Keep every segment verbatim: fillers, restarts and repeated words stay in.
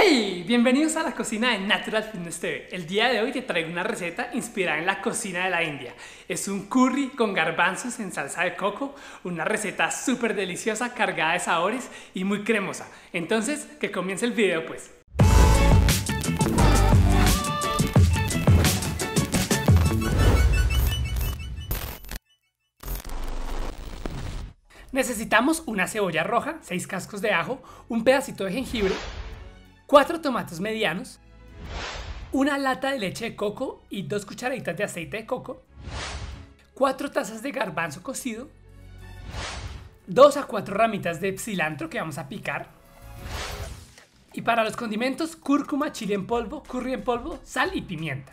¡Hey! Bienvenidos a la cocina de Natural Fitness T V. El día de hoy te traigo una receta inspirada en la cocina de la India. Es un curry con garbanzos en salsa de coco, una receta súper deliciosa, cargada de sabores y muy cremosa. Entonces, que comience el video pues. Necesitamos una cebolla roja, seis cascos de ajo, un pedacito de jengibre, cuatro tomates medianos, una lata de leche de coco y dos cucharaditas de aceite de coco, cuatro tazas de garbanzo cocido, dos a cuatro ramitas de cilantro que vamos a picar, y para los condimentos, cúrcuma, chile en polvo, curry en polvo, sal y pimienta.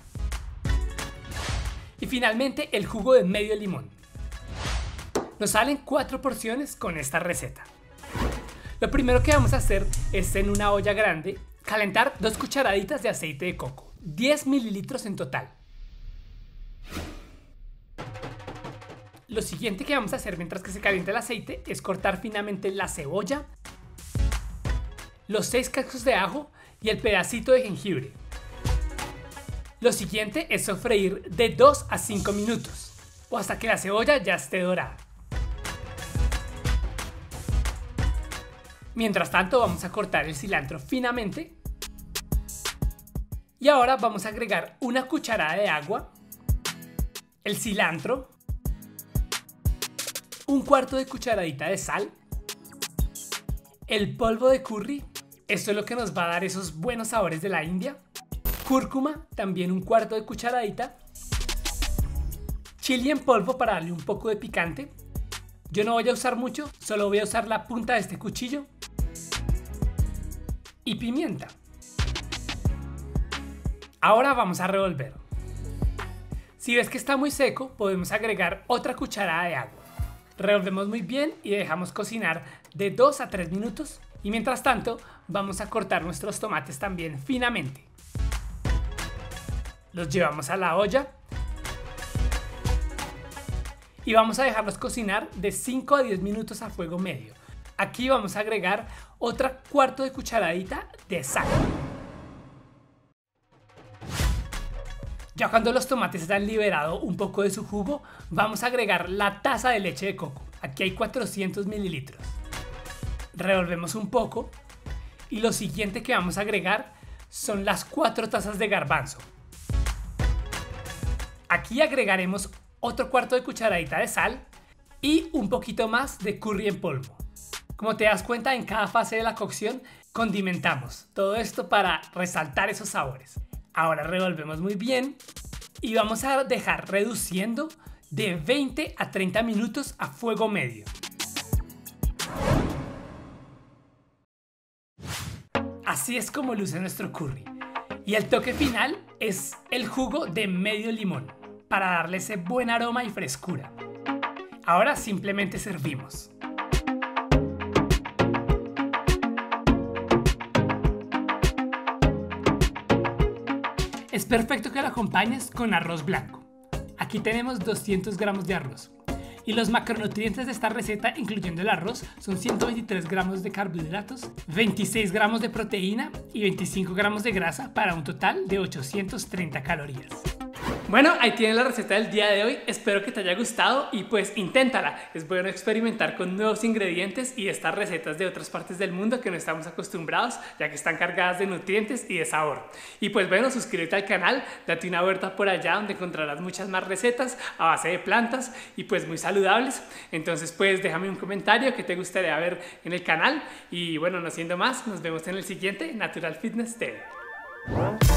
Y finalmente el jugo de medio limón. Nos salen cuatro porciones con esta receta. Lo primero que vamos a hacer es, en una olla grande, calentar dos cucharaditas de aceite de coco, diez mililitros en total. Lo siguiente que vamos a hacer mientras que se calienta el aceite es cortar finamente la cebolla, los seis cascos de ajo y el pedacito de jengibre. Lo siguiente es sofreír de dos a cinco minutos o hasta que la cebolla ya esté dorada. Mientras tanto vamos a cortar el cilantro finamente. Y ahora vamos a agregar una cucharada de agua, el cilantro, un cuarto de cucharadita de sal, el polvo de curry, esto es lo que nos va a dar esos buenos sabores de la India, cúrcuma, también un cuarto de cucharadita, chile en polvo para darle un poco de picante. Yo no voy a usar mucho, solo voy a usar la punta de este cuchillo. Y pimienta. Ahora vamos a revolver. Si ves que está muy seco, podemos agregar otra cucharada de agua. Revolvemos muy bien y dejamos cocinar de dos a tres minutos. Y mientras tanto, vamos a cortar nuestros tomates también finamente. Los llevamos a la olla. Y vamos a dejarlos cocinar de cinco a diez minutos a fuego medio. Aquí vamos a agregar otra cuarto de cucharadita de sal. Ya cuando los tomates han liberado un poco de su jugo, vamos a agregar la taza de leche de coco. Aquí hay cuatrocientos mililitros. Revolvemos un poco y lo siguiente que vamos a agregar son las cuatro tazas de garbanzo. Aquí agregaremos otro cuarto de cucharadita de sal y un poquito más de curry en polvo. Como te das cuenta, en cada fase de la cocción condimentamos todo esto para resaltar esos sabores. Ahora revolvemos muy bien y vamos a dejar reduciendo de veinte a treinta minutos a fuego medio. Así es como luce nuestro curry. Y el toque final es el jugo de medio limón para darle ese buen aroma y frescura. Ahora simplemente servimos. Es perfecto que lo acompañes con arroz blanco. Aquí tenemos doscientos gramos de arroz. Y los macronutrientes de esta receta, incluyendo el arroz, son ciento veintitrés gramos de carbohidratos, veintiséis gramos de proteína y veinticinco gramos de grasa para un total de ochocientos treinta calorías. Bueno, ahí tienes la receta del día de hoy, espero que te haya gustado y pues inténtala. Es bueno experimentar con nuevos ingredientes y estas recetas de otras partes del mundo que no estamos acostumbrados, ya que están cargadas de nutrientes y de sabor. Y pues bueno, suscríbete al canal, date una vuelta por allá donde encontrarás muchas más recetas a base de plantas y pues muy saludables. Entonces pues déjame un comentario que te gustaría ver en el canal y bueno, no siendo más, nos vemos en el siguiente Natural Fitness T V.